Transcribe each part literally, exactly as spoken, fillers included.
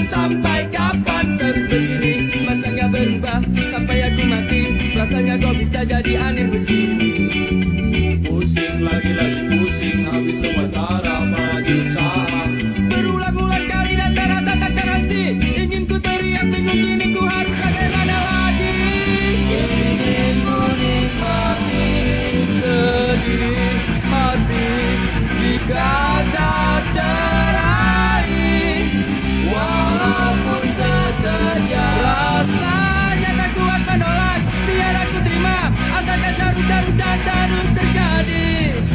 Sampai kapan terus begini? Masa gak berubah sampai aku mati? Rasanya kau bisa jadi aneh begini. Pusing lagi-lagi pusing, habis semua cara apalagi usaha. Berulang-ulang kali dan rata tak terhenti. Ingin ku teriak bingung kini ku harus bagaimana lagi. Ingin ku nikmati sedih hati jika tak teraih. Walaupun seterjang rasanya tak kuat menolak, biar aku terima akan terus-terus dan terus terjadi.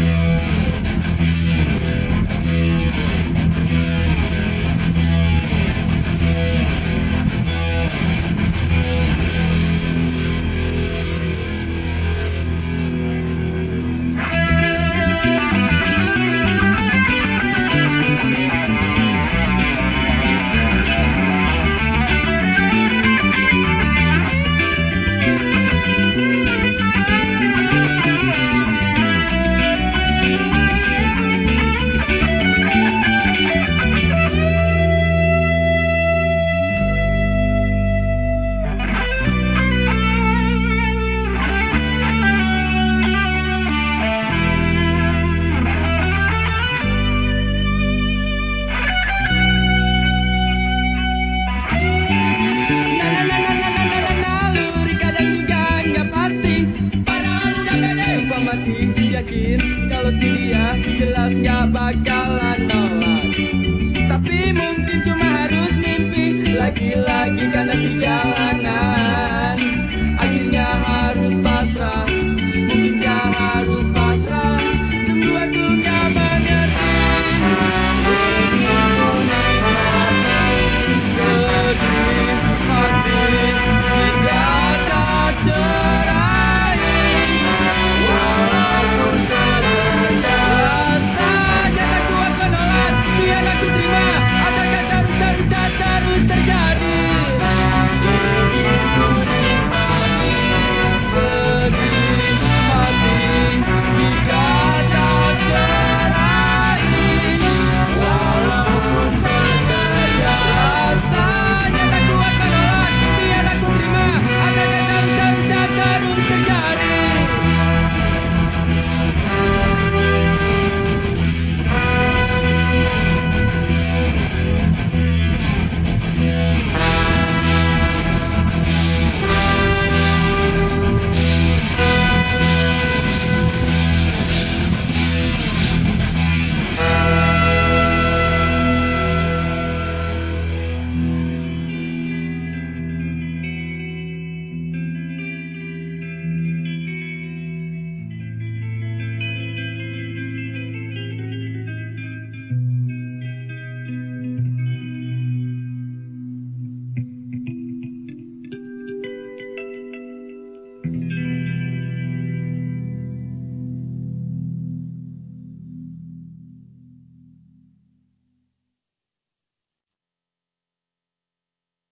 Yakin kalau si dia jelas gak bakalan nolak, tapi mungkin cuma harus mimpi lagi-lagi.